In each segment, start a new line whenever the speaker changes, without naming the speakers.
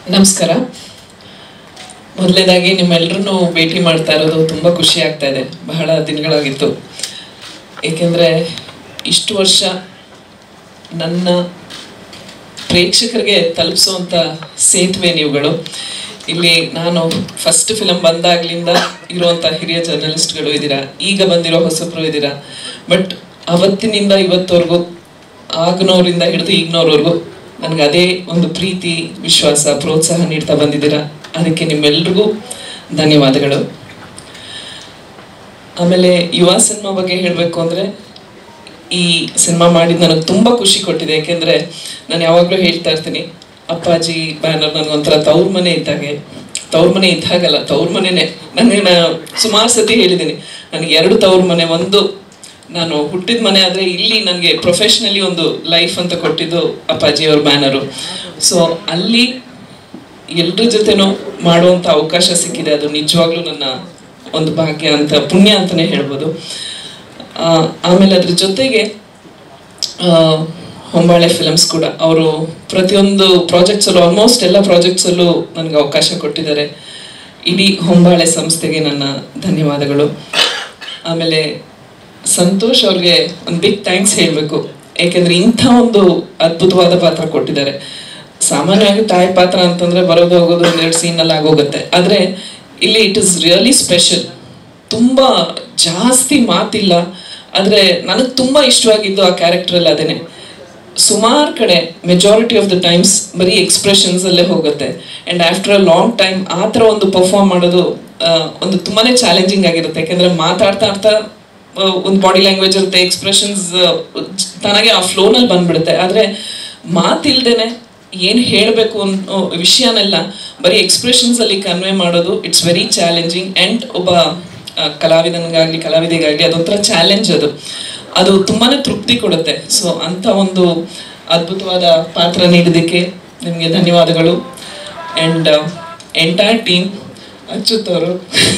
ನಮಸ್ಕಾರ. ಮೊದಲನೇದಾಗಿ ನಿಮ್ಮೆಲ್ಲರನ್ನು ಭೇಟಿ ಮಾಡ್ತಾ ಇರೋದು ತುಂಬ ಖುಷಿ ಆಗ್ತಾ ಇದೆ. ಬಹಳ ದಿನಗಳಾಗಿತ್ತು. ಏಕೆಂದರೆ ಇಷ್ಟು ವರ್ಷ ನನ್ನ ಪ್ರೇಕ್ಷಕರಿಗೆ ತಲುಪಿಸುವಂಥ ಸೇತುವೆ ನೀವುಗಳು. ಇಲ್ಲಿ ನಾನು ಫಸ್ಟ್ ಫಿಲಮ್ ಬಂದಾಗ್ಲಿಂದ ಇರುವಂಥ ಹಿರಿಯ ಜರ್ನಲಿಸ್ಟ್ಗಳು ಇದ್ದೀರಾ, ಈಗ ಬಂದಿರೋ ಹೊಸಬ್ರು ಇದ್ದೀರಾ. ಬಟ್ ಅವತ್ತಿನಿಂದ ಇವತ್ತವರೆಗೂ, ಆಗನವರಿಂದ ಹಿಡಿದು ಈಗಿನವ್ರವರೆಗೂ ನನಗೆ ಅದೇ ಒಂದು ಪ್ರೀತಿ, ವಿಶ್ವಾಸ, ಪ್ರೋತ್ಸಾಹ ನೀಡ್ತಾ ಬಂದಿದ್ದೀರಾ. ಅದಕ್ಕೆ ನಿಮ್ಮೆಲ್ರಿಗೂ ಧನ್ಯವಾದಗಳು. ಆಮೇಲೆ ಯುವ ಸಿನಿಮಾ ಬಗ್ಗೆ ಹೇಳಬೇಕು ಅಂದರೆ, ಈ ಸಿನಿಮಾ ಮಾಡಿದ್ದು ನನಗೆ ತುಂಬ ಖುಷಿ ಕೊಟ್ಟಿದೆ. ಯಾಕೆಂದರೆ ನಾನು ಯಾವಾಗಲೂ ಹೇಳ್ತಾ ಇರ್ತೀನಿ, ಅಪ್ಪಾಜಿ ಬ್ಯಾನರ್ ನನಗೊಂಥರ ತವ್ರ ಮನೆ ಇದ್ದಾಗೆ. ತವ್ರ ಮನೆ ಇದ್ದಾಗಲ್ಲ, ತವ್ರ ಮನೆಯೇ. ನಾನು ಸುಮಾರು ಸತಿ ಹೇಳಿದ್ದೀನಿ, ನನಗೆ 2 ತವ್ರ ಮನೆ. ಒಂದು ನಾನು ಹುಟ್ಟಿದ ಮನೆ, ಆದರೆ ಇಲ್ಲಿ ನನಗೆ ಪ್ರೊಫೆಷ್ನಲಿ ಒಂದು ಲೈಫ್ ಅಂತ ಕೊಟ್ಟಿದ್ದು ಅಪ್ಪಾಜಿಯವ್ರ ಬ್ಯಾನರು. ಸೊ ಅಲ್ಲಿ ಎಲ್ಲರ ಜೊತೆನೂ ಮಾಡುವಂಥ ಅವಕಾಶ ಸಿಕ್ಕಿದೆ. ಅದು ನಿಜವಾಗ್ಲೂ ನನ್ನ ಒಂದು ಭಾಗ್ಯ ಅಂತ, ಪುಣ್ಯ ಅಂತಲೇ ಹೇಳ್ಬೋದು. ಆಮೇಲೆ ಅದ್ರ ಜೊತೆಗೆ ಹೊಂಬಾಳೆ ಫಿಲಮ್ಸ್ ಕೂಡ ಅವರು ಪ್ರತಿಯೊಂದು ಪ್ರಾಜೆಕ್ಟ್ಸಲ್ಲೂ, ಆಲ್ಮೋಸ್ಟ್ ಎಲ್ಲ ಪ್ರಾಜೆಕ್ಟ್ಸಲ್ಲೂ ನನಗೆ ಅವಕಾಶ ಕೊಟ್ಟಿದ್ದಾರೆ. ಇಡೀ ಹೊಂಬಾಳೆ ಸಂಸ್ಥೆಗೆ ನನ್ನ ಧನ್ಯವಾದಗಳು. ಆಮೇಲೆ ಸಂತೋಷ್ ಅವ್ರಿಗೆ ಒಂದು ಬಿಗ್ ಥ್ಯಾಂಕ್ಸ್ ಹೇಳಬೇಕು. ಏಕೆಂದರೆ ಇಂಥ ಒಂದು ಅದ್ಭುತವಾದ ಪಾತ್ರ ಕೊಟ್ಟಿದ್ದಾರೆ. ಸಾಮಾನ್ಯವಾಗಿ ತಾಯಿ ಪಾತ್ರ ಅಂತಂದರೆ ಬರೋದು ಹೋಗೋದು 1-2 ಸೀನಲ್ಲಿ ಆಗೋಗುತ್ತೆ. ಆದರೆ ಇಲ್ಲಿ ಇಟ್ ಇಸ್ ರಿಯಲಿ ಸ್ಪೆಷಲ್. ತುಂಬ ಜಾಸ್ತಿ ಮಾತಿಲ್ಲ, ಆದರೆ ನನಗೆ ತುಂಬ ಇಷ್ಟವಾಗಿದ್ದು ಆ ಕ್ಯಾರೆಕ್ಟ್ರಲ್ಲಿ ಅದೇನೆ. ಸುಮಾರು ಕಡೆ ಮೆಜಾರಿಟಿ ಆಫ್ ದ ಟೈಮ್ಸ್ ಬರೀ ಎಕ್ಸ್ಪ್ರೆಷನ್ಸಲ್ಲೇ ಹೋಗುತ್ತೆ. And after a long time ಆ ಥರ ಒಂದು ಪರ್ಫಾರ್ಮ್ ಮಾಡೋದು ಒಂದು ತುಂಬಾ ಚಾಲೆಂಜಿಂಗ್ ಆಗಿರುತ್ತೆ. ಯಾಕೆಂದರೆ ಮಾತಾಡ್ತಾ ಒಂದು ಬಾಡಿ ಲ್ಯಾಂಗ್ವೇಜ್ ಇರುತ್ತೆ, ಎಕ್ಸ್ಪ್ರೆಷನ್ಸ್ ತನಗೆ ಆ ಫ್ಲೋನಲ್ಲಿ ಬಂದ್ಬಿಡುತ್ತೆ. ಆದರೆ ಮಾತಿಲ್ದೇನೆ ಏನು ಹೇಳಬೇಕು ಅನ್ನೋ ವಿಷಯನೆಲ್ಲ ಬರೀ ಎಕ್ಸ್ಪ್ರೆಷನ್ಸಲ್ಲಿ ಕನ್ವೆ ಮಾಡೋದು ಇಟ್ಸ್ ವೆರಿ ಚಾಲೆಂಜಿಂಗ್. ಆ್ಯಂಡ್ ಒಬ್ಬ ಕಲಾವಿದನಿಗಾಗಲಿ ಕಲಾವಿದೆಗಾಗಲಿ ಅದೊಂಥರ ಚಾಲೆಂಜ್. ಅದು ತುಂಬಾ ತೃಪ್ತಿ ಕೊಡುತ್ತೆ. ಸೊ ಅಂಥ ಒಂದು ಅದ್ಭುತವಾದ ಪಾತ್ರ ನೀಡಿದ್ದಕ್ಕೆ ನಿಮಗೆ ಧನ್ಯವಾದಗಳು. ಆ್ಯಂಡ್ ಎಂಟೈರ್ ಟೀಮ್, ಅಚ್ಯುತ್ ಅವರು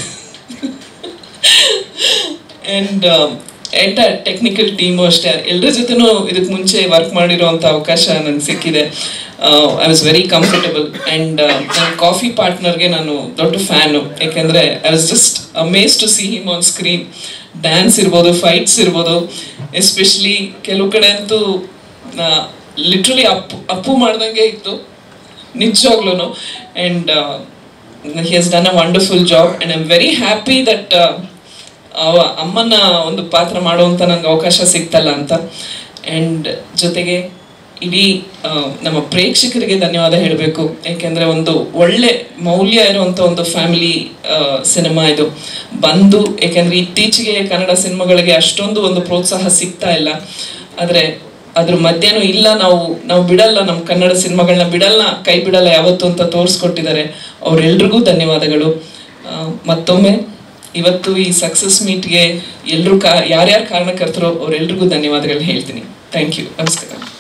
ಆ್ಯಂಡ್ ಎಂಟೈರ್ ಟೆಕ್ನಿಕಲ್ ಟೀಮು ಅಷ್ಟೇ, ಎಲ್ಲರ ಜೊತೆನೂ ಇದಕ್ಕೆ ಮುಂಚೆ ವರ್ಕ್ ಮಾಡಿರೋವಂಥ ಅವಕಾಶ ನನಗೆ ಸಿಕ್ಕಿದೆ. I was very comfortable. And ನನ್ನ ಕಾಫಿ ಪಾರ್ಟ್ನರ್ಗೆ ನಾನು ದೊಡ್ಡ ಫ್ಯಾನು. ಯಾಕೆಂದರೆ I was just amaze to see him on screen. Dance ಇರ್ಬೋದು, ಫೈಟ್ಸ್ ಇರ್ಬೋದು, ಎಸ್ಪೆಷಲಿ ಕೆಲವು ಕಡೆ ಅಂತೂ ಲಿಟ್ರಲಿ ಅಪ್ಪು ಮಾಡ್ದಂಗೆ ಇತ್ತು ನಿಜವಾಗ್ಲೂ. And he has done a wonderful job. And I am very happy that ಅಮ್ಮನ ಒಂದು ಪಾತ್ರ ಮಾಡುವಂಥ ನನಗೆ ಅವಕಾಶ ಸಿಗ್ತಲ್ಲ ಅಂತ. ಆ್ಯಂಡ್ ಜೊತೆಗೆ ಇಡೀ ನಮ್ಮ ಪ್ರೇಕ್ಷಕರಿಗೆ ಧನ್ಯವಾದ ಹೇಳಬೇಕು. ಯಾಕೆಂದರೆ ಒಂದು ಒಳ್ಳೆ ಮೌಲ್ಯ ಇರುವಂಥ ಒಂದು ಫ್ಯಾಮಿಲಿ ಸಿನಿಮಾ ಇದು ಬಂದು. ಯಾಕೆಂದರೆ ಇತ್ತೀಚೆಗೆ ಕನ್ನಡ ಸಿನಿಮಾಗಳಿಗೆ ಅಷ್ಟೊಂದು ಒಂದು ಪ್ರೋತ್ಸಾಹ ಸಿಗ್ತಾ ಇಲ್ಲ. ಆದರೆ ಅದ್ರ ಮಧ್ಯನೂ ಇಲ್ಲ, ನಾವು ಬಿಡಲ್ಲ, ನಮ್ಮ ಕನ್ನಡ ಸಿನಿಮಾಗಳನ್ನ ಬಿಡಲ್ಲ, ಕೈ ಬಿಡಲ್ಲ ಯಾವತ್ತು ಅಂತ ತೋರಿಸ್ಕೊಟ್ಟಿದ್ದಾರೆ. ಅವರೆಲ್ರಿಗೂ ಧನ್ಯವಾದಗಳು. ಮತ್ತೊಮ್ಮೆ ಇವತ್ತು ಈ ಸಕ್ಸಸ್ ಮೀಟ್ಗೆ ಎಲ್ಲರೂ ಯಾರ್ಯಾರು ಕಾರಣಕರ್ತರೋ ಅವರೆಲ್ರಿಗೂ ಧನ್ಯವಾದಗಳು ಹೇಳ್ತೀನಿ. Thank you. ನಮಸ್ಕಾರ.